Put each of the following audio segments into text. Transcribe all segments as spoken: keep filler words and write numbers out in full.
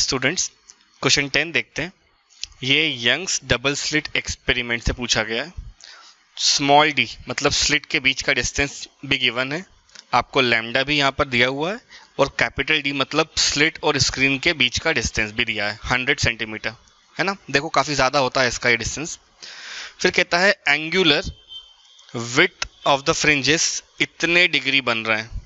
Students, question ten देखते हैं। ये यंग्स डबल स्लिट एक्सपेरिमेंट से पूछा गया है। स्मॉल डी मतलब स्लिट के बीच का डिस्टेंस भी गिवन है, आपको लैम्डा भी यहाँ पर दिया हुआ है, और कैपिटल डी मतलब स्लिट और स्क्रीन के बीच का डिस्टेंस भी दिया है हंड्रेड सेंटीमीटर, है ना। देखो काफ़ी ज़्यादा होता है इसका ये डिस्टेंस। फिर कहता है angular width of the fringes इतने डिग्री बन रहे हैं,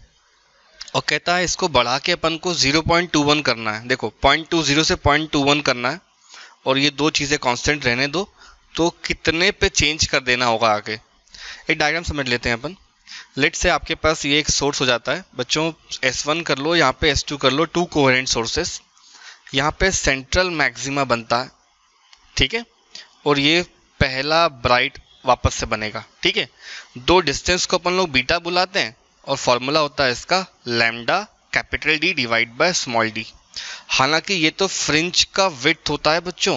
और कहता है इसको बढ़ा के अपन को ज़ीरो पॉइंट टू वन करना है। देखो पॉइंट टू ज़ीरो से पॉइंट टू वन करना है, और ये दो चीज़ें कांस्टेंट रहने दो, तो कितने पे चेंज कर देना होगा आगे। एक डायग्राम समझ लेते हैं अपन। लेट से आपके पास ये एक सोर्स हो जाता है बच्चों, एस वन कर लो, यहाँ पे एस टू कर लो, टू कोहेरेंट सोर्सेस। यहाँ पे सेंट्रल मैक्सिमा बनता है, ठीक है, और ये पहला ब्राइट वापस से बनेगा, ठीक है। दो डिस्टेंस को अपन लोग बीटा बुलाते हैं, और फॉर्मूला होता है इसका lambda capital D divide by small D. हालांकि ये तो फ्रिंज का विड्थ होता है बच्चों,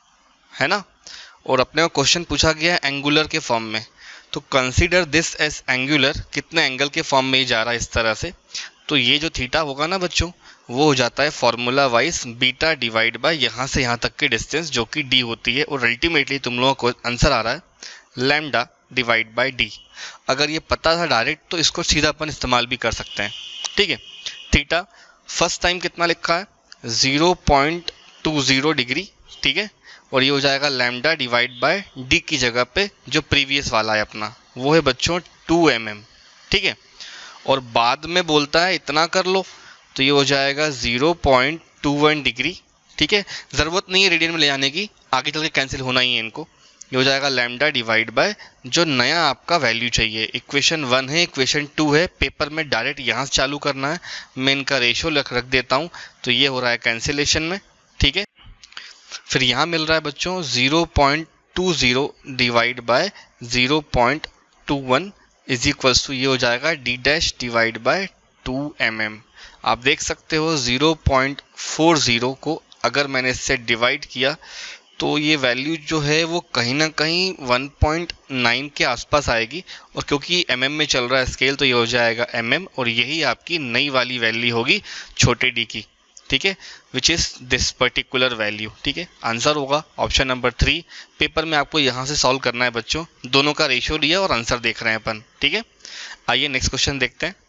है ना, और अपने को क्वेश्चन पूछा गया है एंगुलर के फॉर्म में, तो कंसीडर दिस एज एंगुलर। कितने एंगल के फॉर्म में ही जा रहा है इस तरह से, तो ये जो थीटा होगा ना बच्चों, वो हो जाता है formula wise beta divide by यहाँ से यहाँ तक की डिस्टेंस जो कि डी होती है, और अल्टीमेटली तुम लोगों को आंसर आ रहा है लैम्डा डिवाइड बाय डी। अगर ये पता था डायरेक्ट तो इसको सीधा अपन इस्तेमाल भी कर सकते हैं, ठीक है। थीटा फर्स्ट टाइम कितना लिखा है, zero point two zero degree, ठीक है, और ये हो जाएगा लैम्डा डिवाइड बाय डी की जगह पे जो प्रीवियस वाला है अपना, वो है बच्चों टू एम एम, ठीक है। और बाद में बोलता है इतना कर लो, तो ये हो जाएगा zero point two one degree, ठीक है। ज़रूरत नहीं है रेडियन में ले जाने की, आगे चल के कैंसिल होना ही है इनको। ये हो जाएगा लैम्डा डिवाइड बाय जो नया आपका वैल्यू चाहिए। इक्वेशन वन है, इक्वेशन टू है, पेपर में डायरेक्ट यहाँ से चालू करना है। मैं इनका रेशो रख रख देता हूँ, तो ये हो रहा है कैंसिलेशन में, ठीक है। फिर यहाँ मिल रहा है बच्चों zero point two zero divide by zero point two one is equals to ये हो जाएगा D dash divide by two M M. आप देख सकते हो ज़ीरो पॉइंट फोर ज़ीरो को अगर मैंने इससे डिवाइड किया तो ये वैल्यू जो है वो कहीं ना कहीं वन पॉइंट नाइन के आसपास आएगी, और क्योंकि एमएम में चल रहा है स्केल तो ये हो जाएगा एमएम, और यही आपकी नई वाली वैल्यू होगी छोटे डी की, ठीक है, which is this particular value, ठीक है। आंसर होगा ऑप्शन नंबर थ्री। पेपर में आपको यहाँ से सॉल्व करना है बच्चों, दोनों का रेशियो लिया और आंसर देख रहे हैं अपन, ठीक है। आइए नेक्स्ट क्वेश्चन देखते हैं।